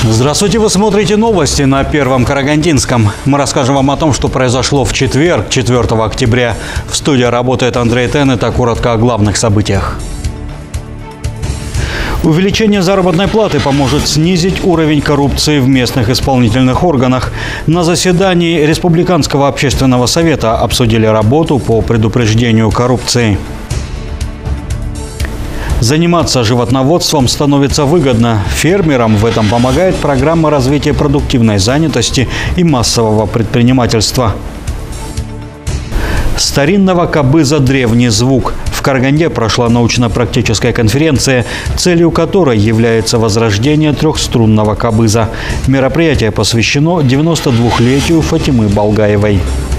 Здравствуйте, вы смотрите новости на Первом Карагандинском. Мы расскажем вам о том, что произошло в четверг, 4 октября. В студии работает Андрей Тен. Это коротко о главных событиях. Увеличение заработной платы поможет снизить уровень коррупции в местных исполнительных органах. На заседании Республиканского общественного совета обсудили работу по предупреждению коррупции. Заниматься животноводством становится выгодно. Фермерам в этом помогает программа развития продуктивной занятости и массового предпринимательства. Старинного кобыза древний звук. В Караганде прошла научно-практическая конференция, целью которой является возрождение трехструнного кобыза. Мероприятие посвящено 92-летию Фатимы Балгаевой.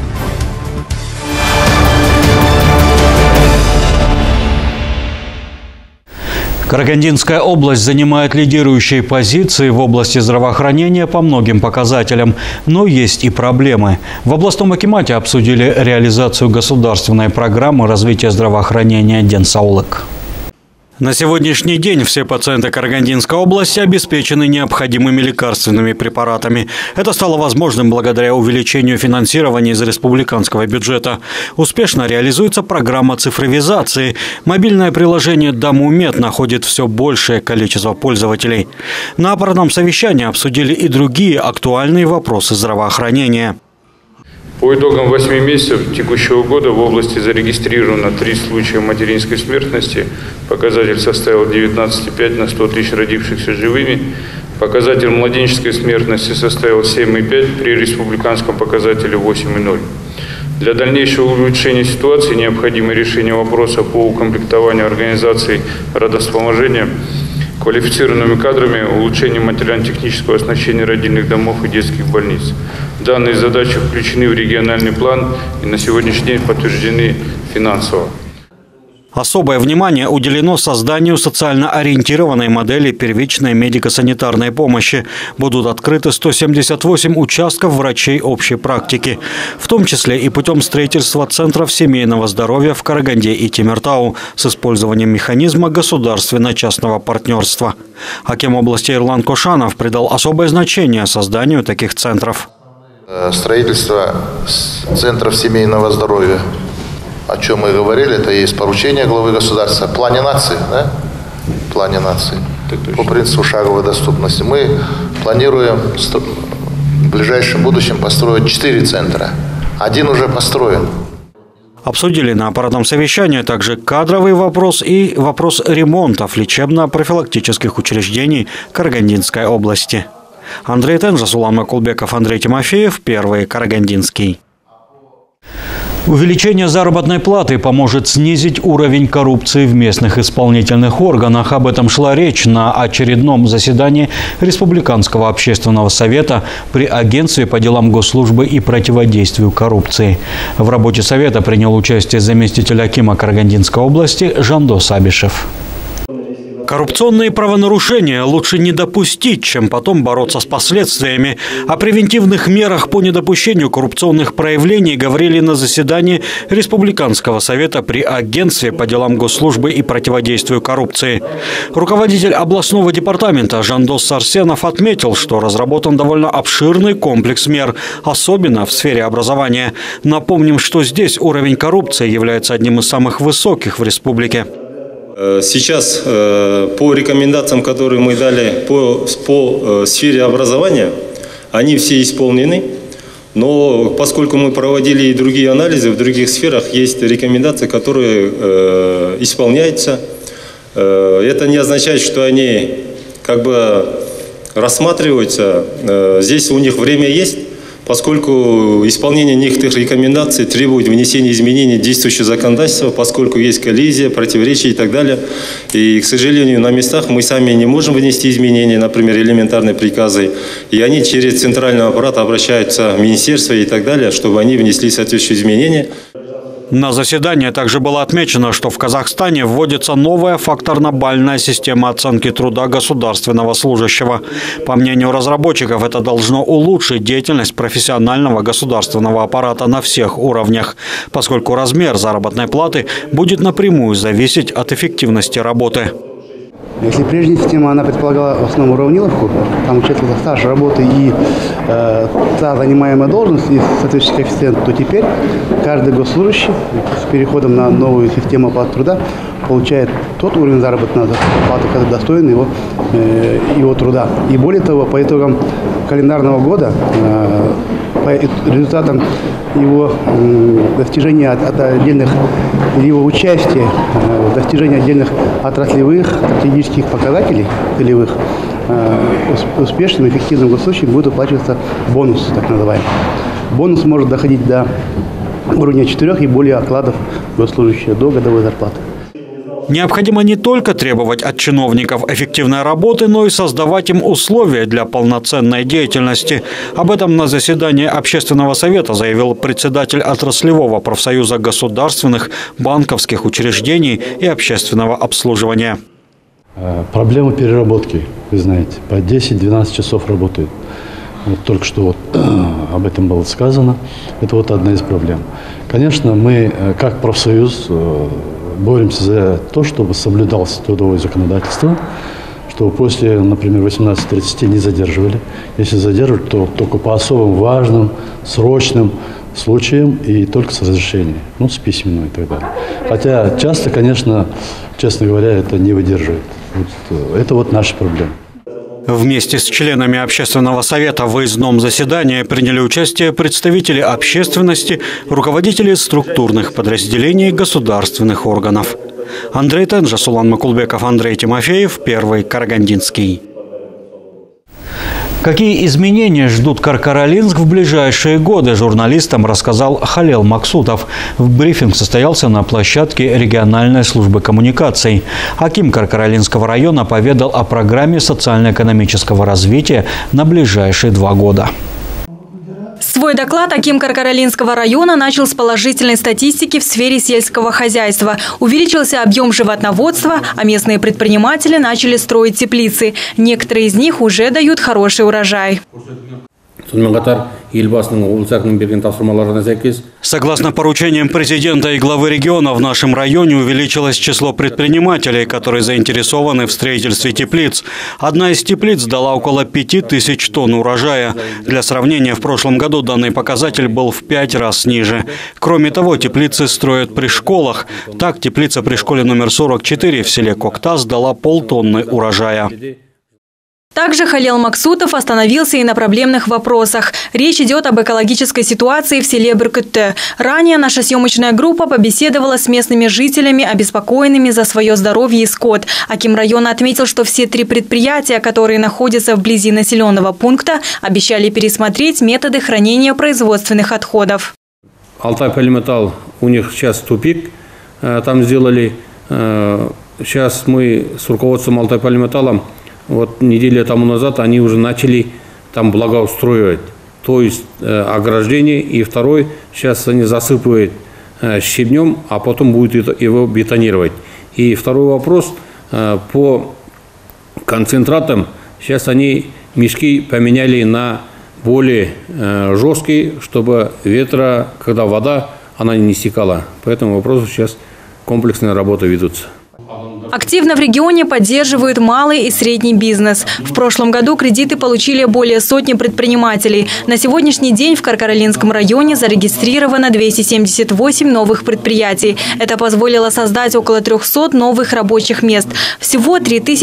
Карагандинская область занимает лидирующие позиции в области здравоохранения по многим показателям. Но есть и проблемы. В областном акимате обсудили реализацию государственной программы развития здравоохранения «Денсаулык». На сегодняшний день все пациенты Карагандинской области обеспечены необходимыми лекарственными препаратами. Это стало возможным благодаря увеличению финансирования из республиканского бюджета. Успешно реализуется программа цифровизации. Мобильное приложение «Даму-Мед» находит все большее количество пользователей. На аппаратном совещании обсудили и другие актуальные вопросы здравоохранения. По итогам 8 месяцев текущего года в области зарегистрировано 3 случая материнской смертности. Показатель составил 19,5 на 100 тысяч родившихся живыми. Показатель младенческой смертности составил 7,5 при республиканском показателе 8,0. Для дальнейшего улучшения ситуации необходимо решение вопроса по укомплектованию организаций родовспоможения квалифицированными кадрами, улучшение материально-технического оснащения родильных домов и детских больниц. Данные задачи включены в региональный план и на сегодняшний день подтверждены финансово. Особое внимание уделено созданию социально ориентированной модели первичной медико-санитарной помощи. Будут открыты 178 участков врачей общей практики, в том числе и путем строительства центров семейного здоровья в Караганде и Темиртау с использованием механизма государственно-частного партнерства. Аким области Ирлан Кошанов придал особое значение созданию таких центров. Строительство центров семейного здоровья, о чем мы говорили, это есть поручение главы государства в плане нации, да? В плане нации. По принципу шаговой доступности. Мы планируем в ближайшем будущем построить 4 центра. Один уже построен. Обсудили на аппаратном совещании также кадровый вопрос и вопрос ремонтов лечебно-профилактических учреждений Карагандинской области. Андрей Тен, Жасулан Макулбеков, Андрей Тимофеев, Первый Карагандинский. Увеличение заработной платы поможет снизить уровень коррупции в местных исполнительных органах. Об этом шла речь на очередном заседании Республиканского общественного совета при Агентстве по делам госслужбы и противодействию коррупции. В работе совета принял участие заместитель акима Карагандинской области Жандос Абишев. Коррупционные правонарушения лучше не допустить, чем потом бороться с последствиями. О превентивных мерах по недопущению коррупционных проявлений говорили на заседании Республиканского совета при Агентстве по делам госслужбы и противодействию коррупции. Руководитель областного департамента Жандос Арсенов отметил, что разработан довольно обширный комплекс мер, особенно в сфере образования. Напомним, что здесь уровень коррупции является одним из самых высоких в республике. Сейчас по рекомендациям, которые мы дали по сфере образования, они все исполнены. Но поскольку мы проводили и другие анализы в других сферах, есть рекомендации, которые исполняются. Это не означает, что они как бы рассматриваются. Здесь у них время есть. Поскольку исполнение некоторых рекомендаций требует внесения изменений в действующее законодательство, поскольку есть коллизия, противоречия и так далее. И, к сожалению, на местах мы сами не можем внести изменения, например, элементарные приказы. И они через центральный аппарат обращаются в министерство и так далее, чтобы они внесли соответствующие изменения. На заседании также было отмечено, что в Казахстане вводится новая факторно-бальная система оценки труда государственного служащего. По мнению разработчиков, это должно улучшить деятельность профессионального государственного аппарата на всех уровнях, поскольку размер заработной платы будет напрямую зависеть от эффективности работы. Если прежняя система, она предполагала в основном уравниловку, там участвовал стаж работы и та занимаемая должность и соответствующий коэффициент, то теперь каждый госслужащий с переходом на новую систему оплаты труда получает тот уровень заработной платы, который достоин его труда. И более того, по итогам календарного года, по результатам его достижения от отдельных, его участия в достижении отдельных отраслевых стратегических показателей целевых, успешным, эффективным госслужащим будет уплачиваться бонус, так называемый. Бонус может доходить до уровня 4 и более окладов госслужащего до годовой зарплаты. Необходимо не только требовать от чиновников эффективной работы, но и создавать им условия для полноценной деятельности. Об этом на заседании Общественного совета заявил председатель отраслевого профсоюза государственных, банковских учреждений и общественного обслуживания. Проблема переработки, вы знаете, по 10-12 часов работают. Вот только что об этом было сказано. Это вот одна из проблем. Конечно, мы, как профсоюз, боремся за то, чтобы соблюдалось трудовое законодательство, чтобы после, например, 18:30 не задерживали. Если задерживают, то только по особым важным, срочным случаям и только с разрешения, с письменного и так далее. Хотя часто, конечно, честно говоря, это не выдерживает. Это вот наша проблема. Вместе с членами Общественного совета в выездном заседании приняли участие представители общественности, руководители структурных подразделений государственных органов. Андрей Тенжа, Сулан Макулбеков, Андрей Тимофеев, Первый Карагандинский. Какие изменения ждут Каркаралинск в ближайшие годы, журналистам рассказал Халел Максутов. Брифинг состоялся на площадке региональной службы коммуникаций. Аким Каркаралинского района поведал о программе социально-экономического развития на ближайшие 2 года. Свой доклад аким Каркаралинского района начал с положительной статистики в сфере сельского хозяйства. Увеличился объем животноводства, а местные предприниматели начали строить теплицы. Некоторые из них уже дают хороший урожай. Согласно поручениям президента и главы региона, в нашем районе увеличилось число предпринимателей, которые заинтересованы в строительстве теплиц. Одна из теплиц дала около 5000 тонн урожая. Для сравнения, в прошлом году данный показатель был в 5 раз ниже. Кроме того, теплицы строят при школах. Так, теплица при школе номер 44 в селе Коктас дала полтонны урожая. Также Халел Максутов остановился и на проблемных вопросах. Речь идет об экологической ситуации в селе Быркытты. Ранее наша съемочная группа побеседовала с местными жителями, обеспокоенными за свое здоровье и скот. Аким района отметил, что все 3 предприятия, которые находятся вблизи населенного пункта, обещали пересмотреть методы хранения производственных отходов. Алтай Полиметалл, у них сейчас тупик там сделали. Сейчас мы с руководством Алтай Полиметалла неделю тому назад они уже начали там благоустроивать, то есть ограждение, и второй сейчас они засыпают щебнем, а потом будут его бетонировать. И второй вопрос по концентратам, сейчас они мешки поменяли на более жесткие, чтобы ветра, когда вода, она не стекала. По этому вопросу сейчас комплексные работы ведутся. Активно в регионе поддерживают малый и средний бизнес. В прошлом году кредиты получили более сотни предпринимателей. На сегодняшний день в Каркаралинском районе зарегистрировано 278 новых предприятий. Это позволило создать около 300 новых рабочих мест. Всего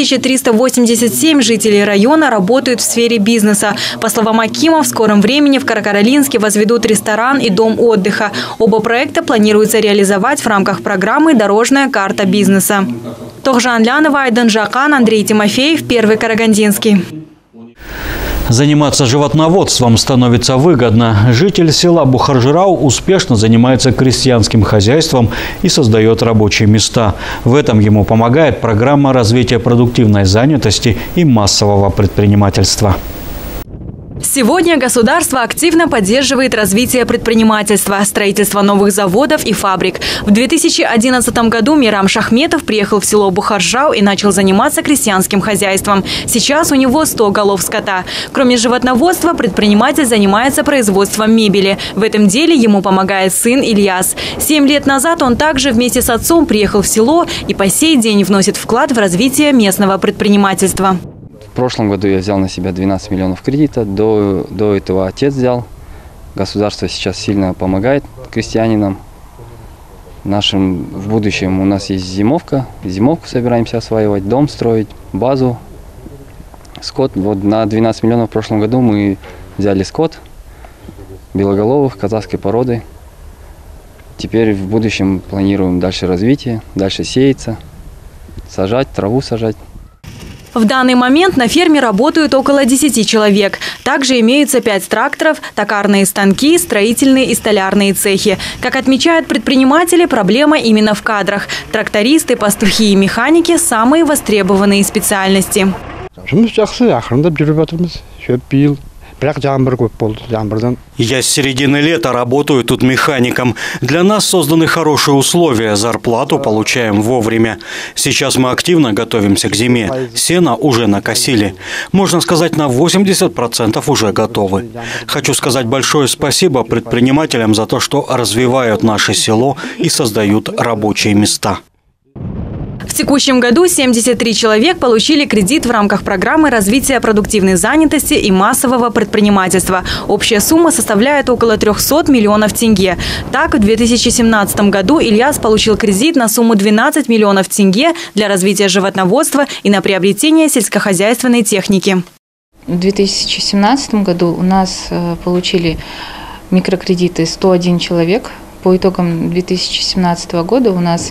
3387 жителей района работают в сфере бизнеса. По словам акима, в скором времени в Каркаралинске возведут ресторан и дом отдыха. Оба проекта планируется реализовать в рамках программы «Дорожная карта бизнеса». Тохжан Лянова, Айдан Жакан, Андрей Тимофеев, Первый Карагандинский. Заниматься животноводством становится выгодно. Житель села Бухаржирау успешно занимается крестьянским хозяйством и создает рабочие места. В этом ему помогает программа развития продуктивной занятости и массового предпринимательства. Сегодня государство активно поддерживает развитие предпринимательства, строительство новых заводов и фабрик. В 2011 году Мирам Шахметов приехал в село Бухаржау и начал заниматься крестьянским хозяйством. Сейчас у него 100 голов скота. Кроме животноводства, предприниматель занимается производством мебели. В этом деле ему помогает сын Ильяс. 7 лет назад он также вместе с отцом приехал в село и по сей день вносит вклад в развитие местного предпринимательства. В прошлом году я взял на себя 12 миллионов кредита, до этого отец взял. Государство сейчас сильно помогает крестьянинам. В будущем у нас есть зимовка, зимовку собираемся осваивать, дом строить, базу, скот. Вот на 12 миллионов в прошлом году мы взяли скот белоголовых, казахской породы. Теперь в будущем планируем дальше развитие, дальше сеяться, сажать, траву сажать. В данный момент на ферме работают около 10 человек. Также имеются 5 тракторов, токарные станки, строительные и столярные цехи. Как отмечают предприниматели, проблема именно в кадрах. Трактористы, пастухи и механики – самые востребованные специальности. Я с середины лета работаю тут механиком. Для нас созданы хорошие условия, зарплату получаем вовремя. Сейчас мы активно готовимся к зиме. Сено уже накосили. Можно сказать, на 80% уже готовы. Хочу сказать большое спасибо предпринимателям за то, что развивают наше село и создают рабочие места. В текущем году 73 человек получили кредит в рамках программы развития продуктивной занятости и массового предпринимательства. Общая сумма составляет около 300 миллионов тенге. Так, в 2017 году Ильяс получил кредит на сумму 12 миллионов тенге для развития животноводства и на приобретение сельскохозяйственной техники. В 2017 году у нас получили микрокредиты 101 человек. По итогам 2017 года у нас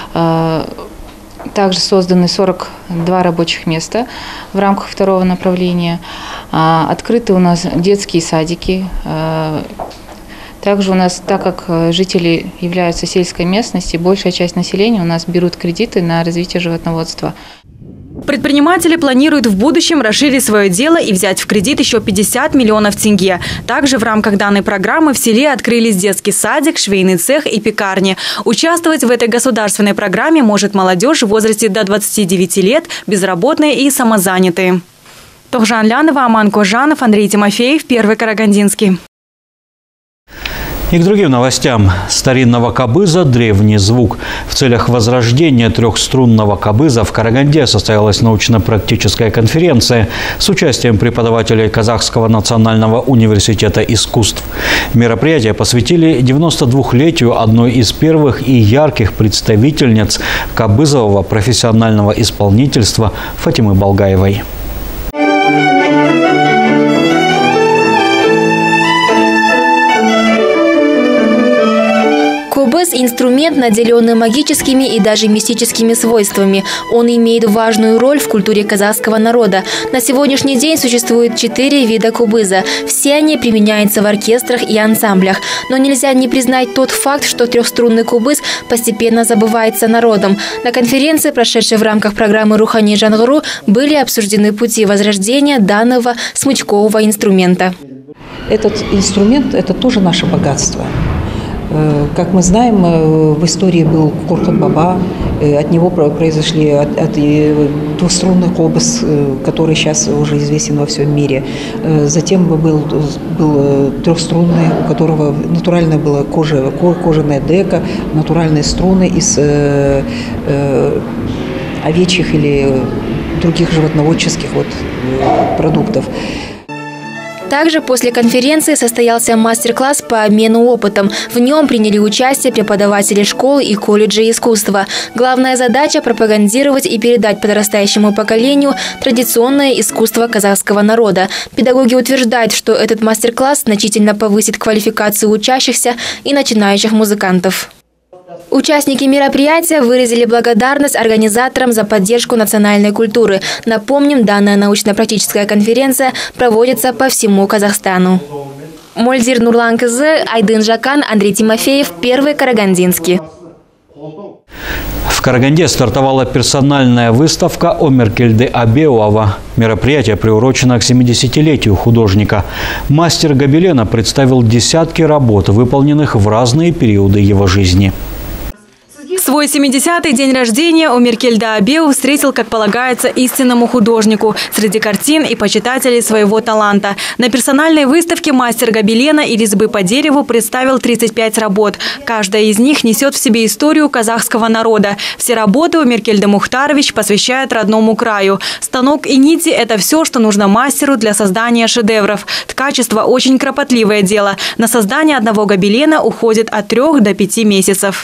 также созданы 42 рабочих места в рамках второго направления. Открыты у нас детские садики. Также у нас, так как жители являются сельской местности, большая часть населения у нас берут кредиты на развитие животноводства. Предприниматели планируют в будущем расширить свое дело и взять в кредит еще 50 миллионов тенге. Также в рамках данной программы в селе открылись детский садик, швейный цех и пекарни. Участвовать в этой государственной программе может молодежь в возрасте до 29 лет, безработные и самозанятые. Тохжан Лянова, Аман Кожанов, Андрей Тимофеев, Первый Карагандинский. И к другим новостям. Старинного кобыза – древний звук. В целях возрождения трехструнного кобыза в Караганде состоялась научно-практическая конференция с участием преподавателей Казахского национального университета искусств. Мероприятие посвятили 92-летию одной из первых и ярких представительниц кобызового профессионального исполнительства Фатимы Балгаевой. Кобыз – инструмент, наделенный магическими и даже мистическими свойствами. Он имеет важную роль в культуре казахского народа. На сегодняшний день существует 4 вида кобыза. Все они применяются в оркестрах и ансамблях. Но нельзя не признать тот факт, что трехструнный кобыз постепенно забывается народом. На конференции, прошедшей в рамках программы «Рухани Жангуру», были обсуждены пути возрождения данного смычкового инструмента. Этот инструмент – это тоже наше богатство. Как мы знаем, в истории был Курхан-баба, от него произошли двухструнный кобыз, который сейчас уже известен во всем мире. Затем был трехструнный, у которого натуральная была кожаная дека, натуральные струны из овечьих или других животноводческих продуктов. Также после конференции состоялся мастер-класс по обмену опытом. В нем приняли участие преподаватели школ и колледжей искусства. Главная задача – пропагандировать и передать подрастающему поколению традиционное искусство казахского народа. Педагоги утверждают, что этот мастер-класс значительно повысит квалификацию учащихся и начинающих музыкантов. Участники мероприятия выразили благодарность организаторам за поддержку национальной культуры. Напомним, данная научно-практическая конференция проводится по всему Казахстану. Мольдир Нурлан Кызы, Айдын Жакан, Андрей Тимофеев, Первый Карагандинский. В Караганде стартовала персональная выставка Омеркельды Абеуова. Мероприятие приурочено к 70-летию художника. Мастер гобелена представил десятки работ, выполненных в разные периоды его жизни. Свой 70-й день рождения Омеркельда Абеуов встретил, как полагается, истинному художнику, среди картин и почитателей своего таланта. На персональной выставке мастер гобелена и резьбы по дереву представил 35 работ. Каждая из них несет в себе историю казахского народа. Все работы Омеркельда Мухтарович посвящает родному краю. Станок и нити – это все, что нужно мастеру для создания шедевров. Ткачество – очень кропотливое дело. На создание одного гобелена уходит от 3 до 5 месяцев.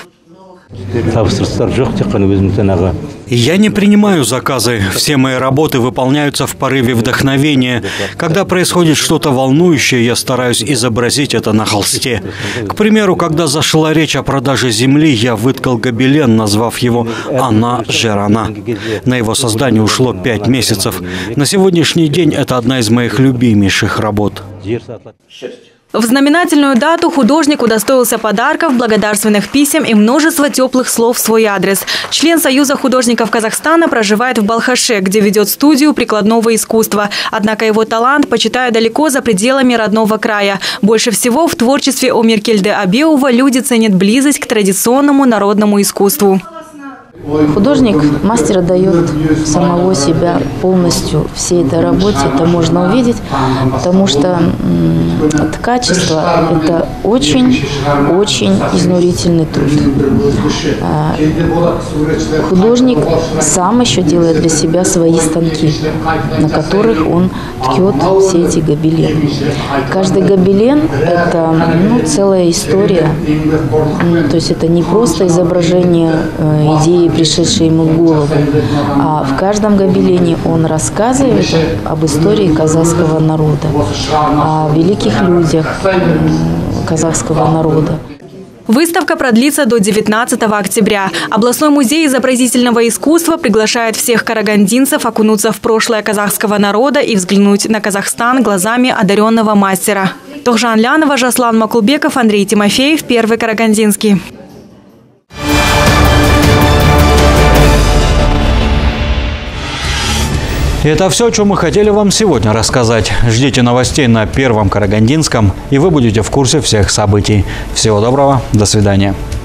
Я не принимаю заказы. Все мои работы выполняются в порыве вдохновения. Когда происходит что-то волнующее, я стараюсь изобразить это на холсте. К примеру, когда зашла речь о продаже земли, я выткал гобелен, назвав его «Она Жерана». На его создание ушло 5 месяцев. На сегодняшний день это одна из моих любимейших работ. В знаменательную дату художник удостоился подарков, благодарственных писем и множества теплых слов в свой адрес. Член Союза художников Казахстана проживает в Балхаше, где ведет студию прикладного искусства. Однако его талант почитают далеко за пределами родного края. Больше всего в творчестве Омеркельды Абеуова люди ценят близость к традиционному народному искусству. Художник, мастер отдает самого себя полностью всей этой работе. Это можно увидеть, потому что ткачество – это очень-очень изнурительный труд. Художник сам еще делает для себя свои станки, на которых он ткет все эти гобелены. Каждый гобелен – это целая история. То есть это не просто изображение идеи, пришедшей ему в голову, а в каждом гобелене он рассказывает об истории казахского народа, о великих людях казахского народа. Выставка продлится до 19 октября. Областной музей изобразительного искусства приглашает всех карагандинцев окунуться в прошлое казахского народа и взглянуть на Казахстан глазами одаренного мастера. Тохжан Лянова, Жаслан Макулбеков, Андрей Тимофеев, Первый Карагандинский. Это все, о чем мы хотели вам сегодня рассказать. Ждите новостей на Первом Карагандинском, и вы будете в курсе всех событий. Всего доброго, до свидания.